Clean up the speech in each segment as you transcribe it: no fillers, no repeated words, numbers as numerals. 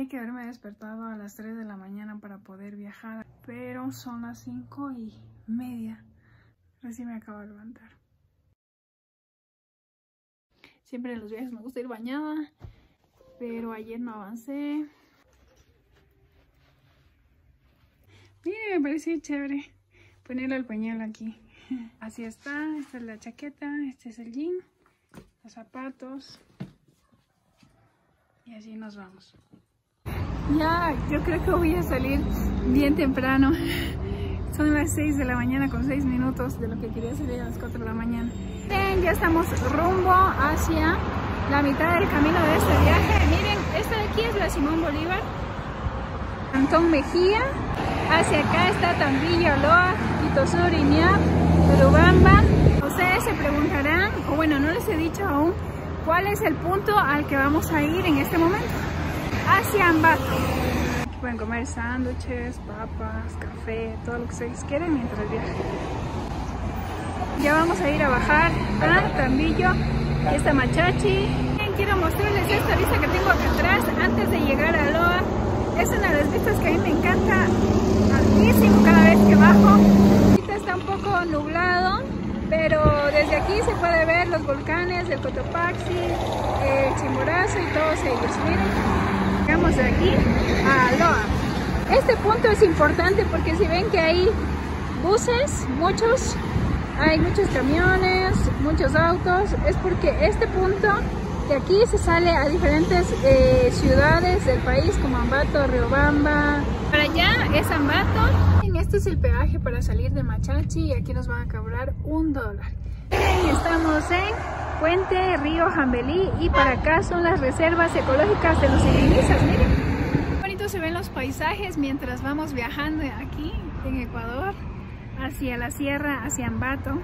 Tenía que haberme despertado a las 3 de la mañana para poder viajar, pero son las 5:30. Recién me acabo de levantar. Siempre en los viajes me gusta ir bañada, pero ayer no avancé. Miren, me pareció chévere ponerle el pañuelo aquí. Así está, esta es la chaqueta, este es el jean, los zapatos. Y así nos vamos. Ya, yo creo que voy a salir bien temprano. Son las 6 de la mañana con 6 minutos de lo que quería salir a las 4 de la mañana. Bien, ya estamos rumbo hacia la mitad del camino de este viaje. Miren, esta de aquí es la Simón Bolívar, Antón Mejía. Hacia acá está Tambillo, Loa, Quito Sur, Iñap, Urubamba. Ustedes se preguntarán, o bueno, no les he dicho aún, cuál es el punto al que vamos a ir en este momento. Hacia Ambato. Aquí pueden comer sándwiches, papas, café, todo lo que ustedes quieran mientras viajan. Ya vamos a ir a bajar a Tambillo. Aquí está Machachi. Quiero mostrarles esta vista que tengo acá atrás antes de llegar a Loa. Es una de las vistas que a mí me encanta, altísimo cada vez que bajo. Ahorita está un poco nublado, pero desde aquí se puede ver los volcanes del Cotopaxi, el Chimborazo y todos ellos. Miren, llegamos de aquí a Loa. Este punto es importante porque si ven que hay buses, hay muchos camiones, muchos autos, es porque este punto de aquí se sale a diferentes ciudades del país como Ambato, Riobamba. Para allá es Ambato. Este es el peaje para salir de Machachi y aquí nos van a cobrar $1. Estamos en Puente Río Jambelí y para acá son las reservas ecológicas de los Irinizas. Miren, qué bonito se ven los paisajes mientras vamos viajando aquí en Ecuador hacia la sierra, hacia Ambato.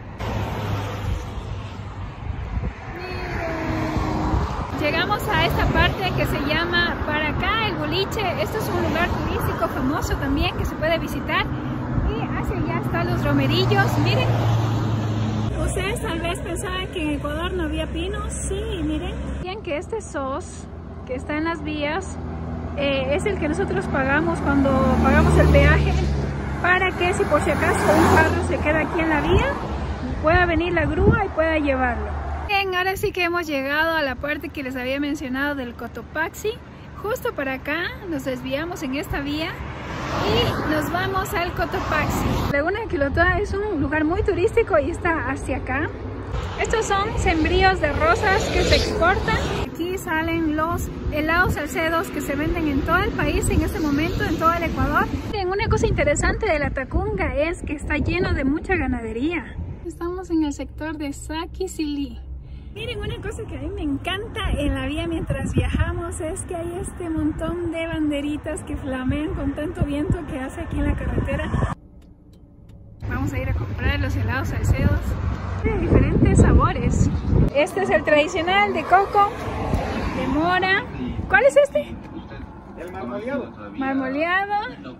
Llegamos a esta parte que se llama Paracá, el boliche. Esto es un lugar turístico famoso también que se puede visitar. Y hacia allá están los romerillos, miren. Ustedes tal vez pensaban que en Ecuador no había pinos. Sí, miren. Miren que este SOS que está en las vías es el que nosotros pagamos cuando pagamos el peaje, para que si por si acaso un carro se queda aquí en la vía, pueda venir la grúa y pueda llevarlo. Bien, ahora sí que hemos llegado a la parte que les había mencionado del Cotopaxi. Justo para acá nos desviamos en esta vía y nos vamos al Cotopaxi. Laguna de Quilotoa es un lugar muy turístico y está hacia acá. Estos son sembríos de rosas que se exportan. Aquí salen los helados salcedos que se venden en todo el país en este momento, en todo el Ecuador. Bien, una cosa interesante de la Tacunga es que está lleno de mucha ganadería. Estamos en el sector de Saquicilí. Miren, una cosa que a mí me encanta en la vía mientras viajamos es que hay este montón de banderitas que flamean con tanto viento que hace aquí en la carretera. Vamos a ir a comprar los helados salcedos de diferentes sabores. Este es el tradicional de coco, de mora. ¿Cuál es este? El marmoleado. Marmoleado.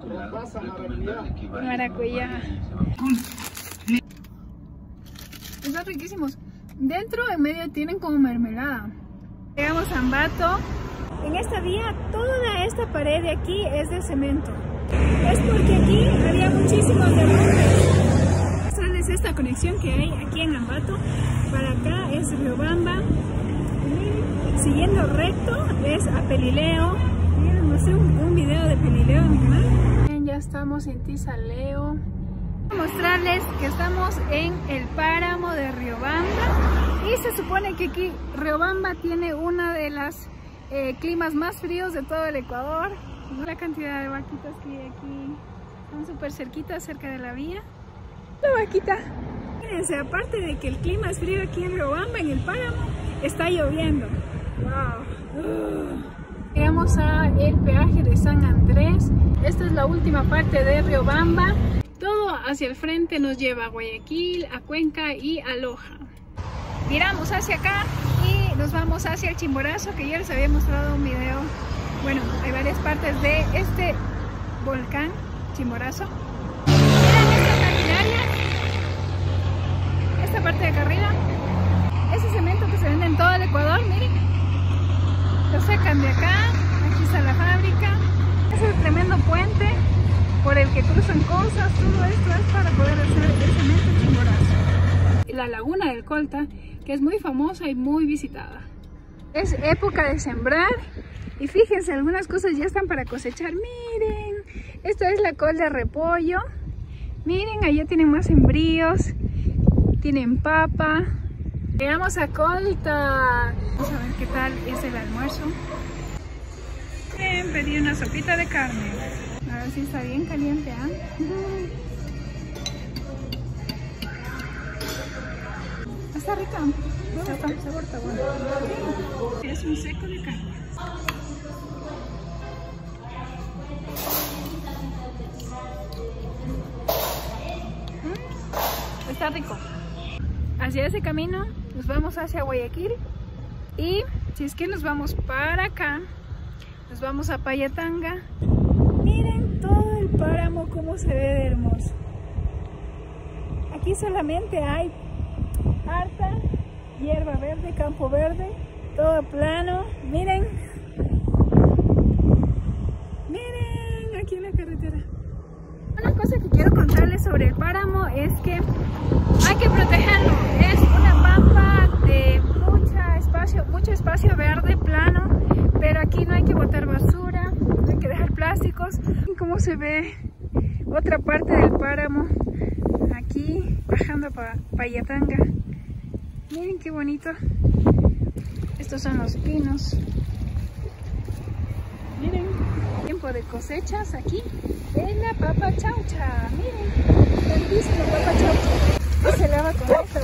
Maracuyá. Están riquísimos. Dentro, en medio, tienen como mermelada. Llegamos a Ambato. En esta vía, toda esta pared de aquí es de cemento. Es porque aquí había muchísimos derrumbes. Esta es esta conexión que hay aquí en Ambato. Para acá es Riobamba. Y siguiendo recto es a Pelileo. Miren, mostré un video de Pelileo en mi canal. Ya estamos en Tizaleo. Mostrarles que estamos en el páramo de Riobamba y se supone que aquí Riobamba tiene una de las climas más fríos de todo el Ecuador. La cantidad de vaquitas que hay aquí, están súper cerquitas, cerca de la vía. La vaquita, fíjense, aparte de que el clima es frío aquí en Riobamba, en el páramo está lloviendo. Wow. Llegamos a el peaje de San Andrés. Esta es la última parte de Riobamba. Todo hacia el frente nos lleva a Guayaquil, a Cuenca y a Loja. Viramos hacia acá y nos vamos hacia el Chimborazo, que ya les había mostrado un video. Bueno, hay varias partes de este volcán, Chimborazo. Miren esta maquinaria, esta parte de acá arriba, ese cemento que se vende en todo el Ecuador, miren. Lo sacan de acá, aquí está la fábrica. almuerzan cosas, todo esto es para poder hacer el cemento Chimborazo. La laguna del Colta, que es muy famosa y muy visitada. Es época de sembrar y fíjense, algunas cosas ya están para cosechar. Miren, esto es la col de repollo. Miren, allá tienen más sembríos, tienen papa. Llegamos a Colta. Vamos a ver qué tal es el almuerzo. Bien, pedí una sopita de carne. A ver si está bien caliente, ¿ah? Está rica. El sabor está bueno. Es un seco de carne. Está rico. Hacia ese camino nos vamos hacia Guayaquil. Y si es que nos vamos para acá, nos vamos a Payatanga. Miren todo el páramo como se ve de hermoso. Aquí solamente hay harta hierba verde, campo verde, todo plano. Miren, miren aquí en la carretera. Una cosa que quiero contarles sobre el páramo es que hay que protegerlo. Es una pampa de mucho espacio verde, plano, pero aquí no hay que botar basura, no hay que dejar plásticos. Cómo se ve otra parte del páramo aquí bajando para Payatanga. Miren qué bonito. Estos son los pinos. Miren, tiempo de cosechas aquí en la papa chaucha. Miren, grandísima papa chaucha. Se lava con esta.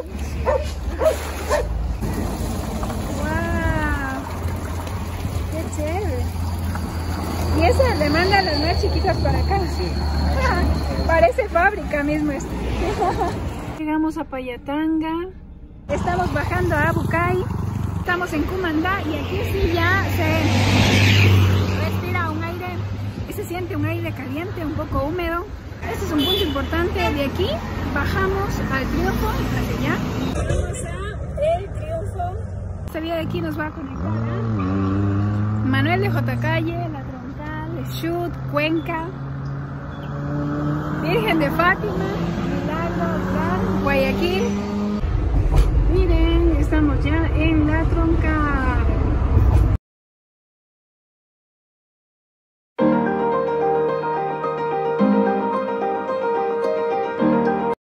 ¡Wow! ¡Qué chévere! Y esa le manda a las más chiquitas para acá. Sí. Parece fábrica mismo esto. Llegamos a Payatanga. Estamos bajando a Abucay. Estamos en Cumandá y aquí sí ya se respira un aire y se siente un aire caliente, un poco húmedo. Este es un punto importante. De aquí bajamos al Triunfo, hacia allá. Vamos a el Triunfo. Esta vía de aquí nos va a conectar a Manuel de Jotacalle, La Troncal, Xut, Cuenca, Virgen de Fátima, Milagro, Guayaquil. Miren, estamos ya en La Troncal.